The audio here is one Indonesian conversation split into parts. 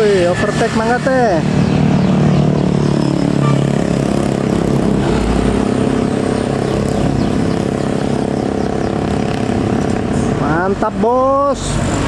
Woi, overtake mangga teh. Mantap, bos.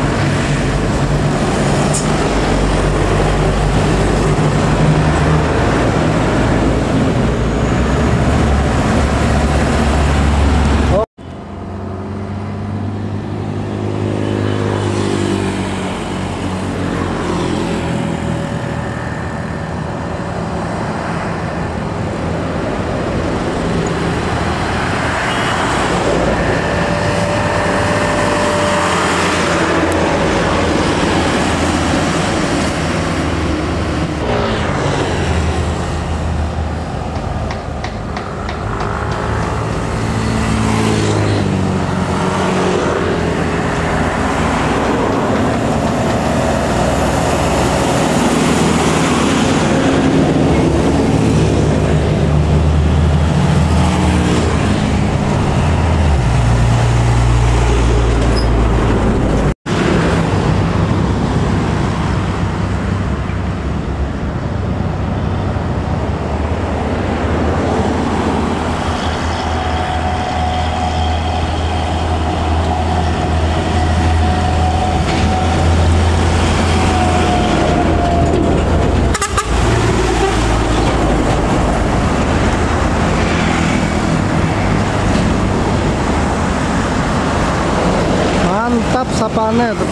Mantap sapaannya tuh.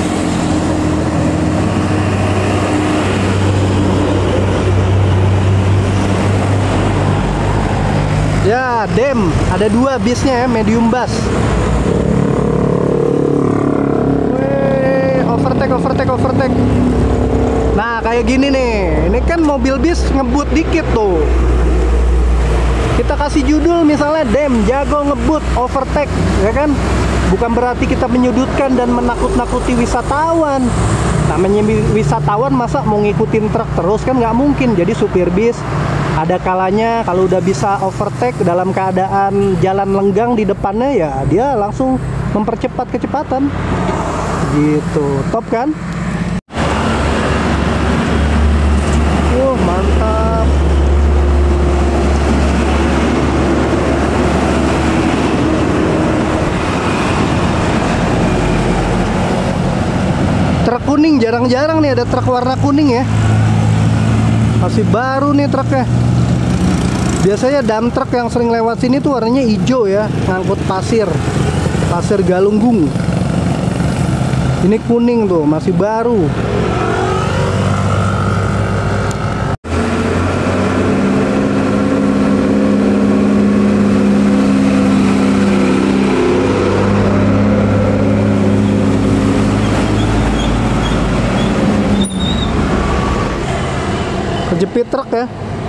Ya, dem. Ada dua bisnya ya, medium bass. Wih, overtake. Nah, kayak gini nih. Ini kan mobil bis ngebut dikit tuh. Kita kasih judul misalnya dem, jago ngebut, overtake, ya kan? Bukan berarti kita menyudutkan dan menakut-nakuti wisatawan. Namanya wisatawan masa mau ngikutin truk terus kan nggak mungkin. Jadi supir bis ada kalanya kalau udah bisa overtake dalam keadaan jalan lenggang di depannya, ya dia langsung mempercepat kecepatan. Gitu, top kan? Mantap. Truk kuning, jarang-jarang nih ada truk warna kuning ya. Masih baru nih truknya. Biasanya dump truck yang sering lewat sini tuh warnanya hijau ya, ngangkut pasir galunggung. Ini kuning tuh, masih baru. Kejepit truk ya.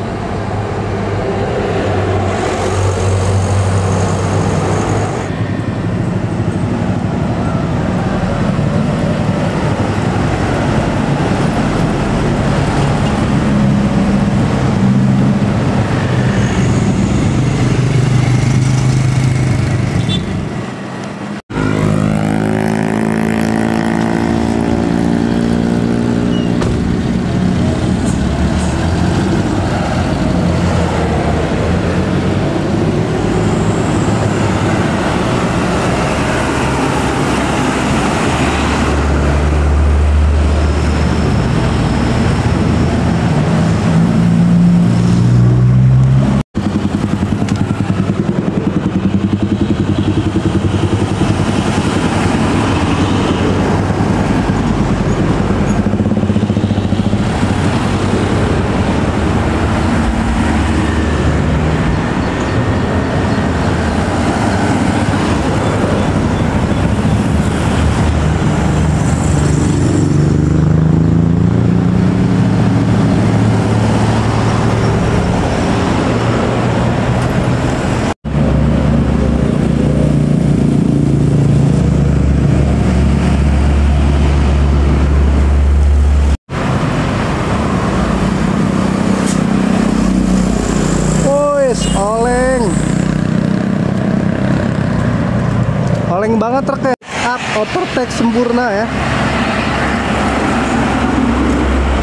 Oleng banget truknya. Up, overtake sempurna ya.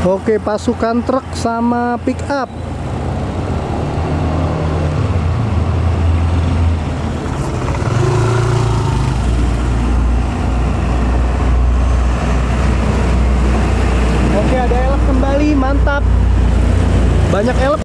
Oke, pasukan truk sama pick up. Oke, ada elf kembali, mantap. Banyak elf.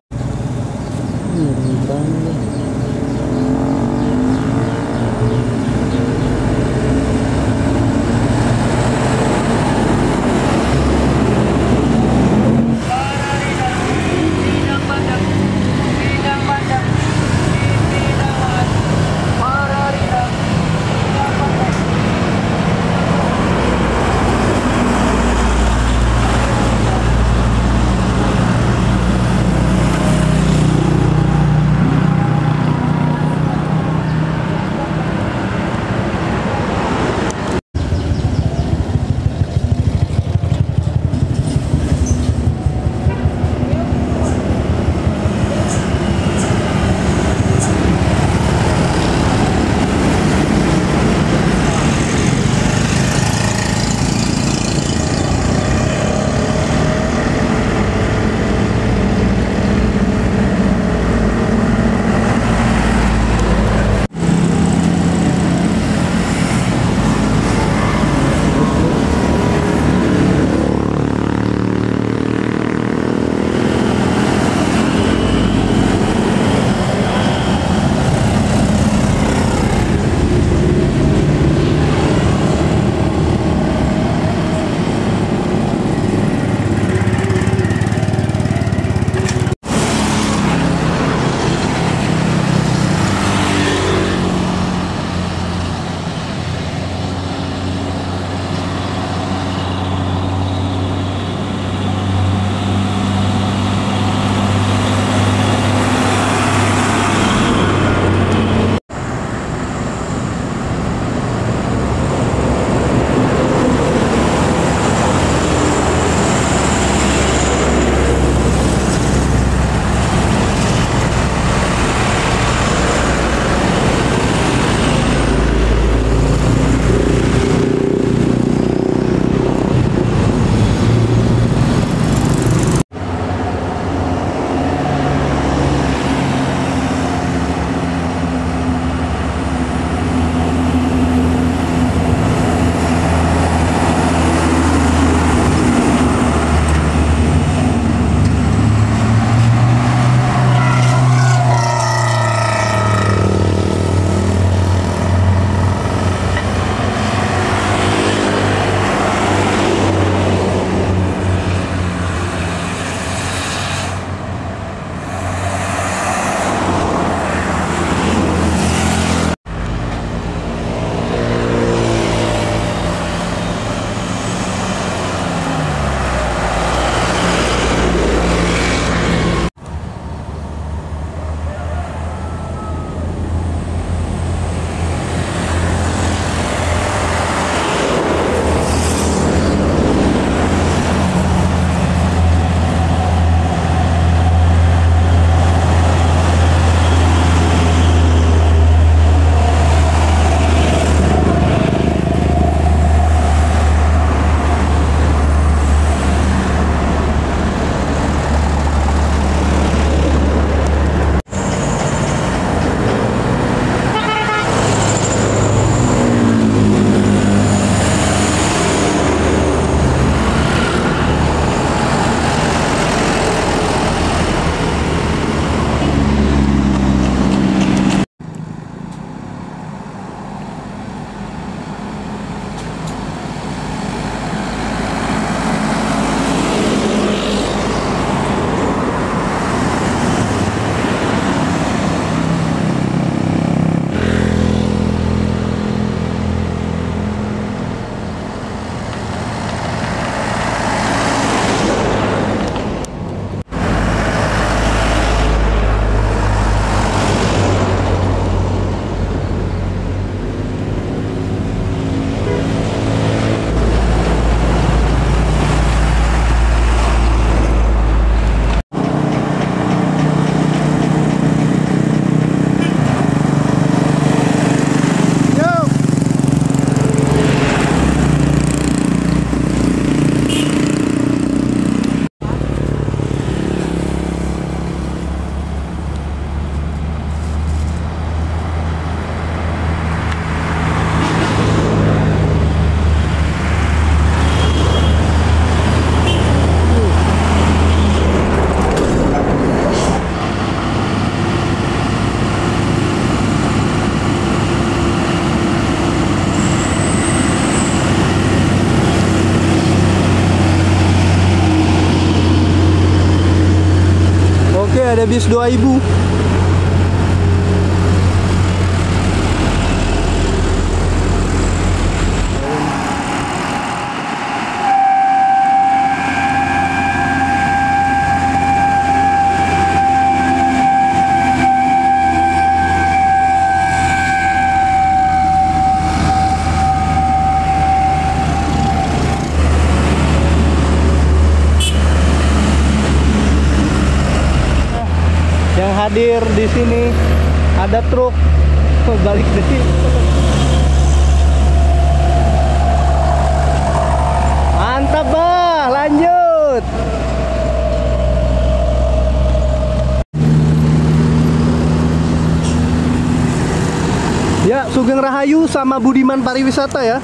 bis 2000. Yang hadir di sini ada truk balik dari mantap bah, lanjut. Ya, Sugeng Rahayu sama Budiman Pariwisata ya.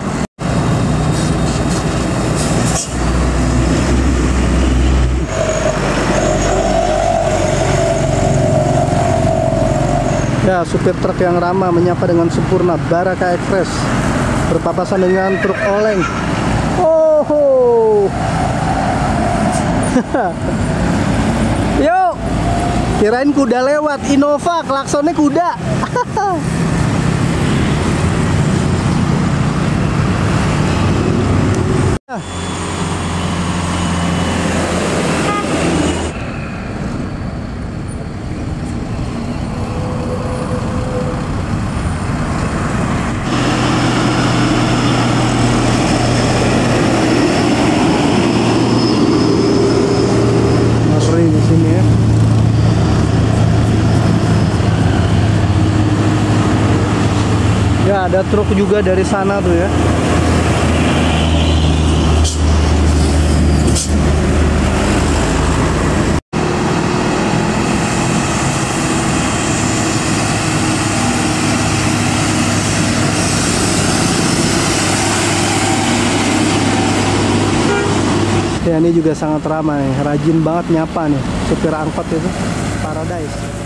Ya, supir truk yang ramah menyapa dengan sempurna Baraka Express berpapasan dengan truk oleng. Oh, yuk, kirain kuda lewat. Innova, klaksonnya kuda. Di sini ya. Ya, ada truk juga dari sana tuh ya. Ya, ini juga sangat ramai, rajin banget nyapa nih supir angkot itu, Paradise.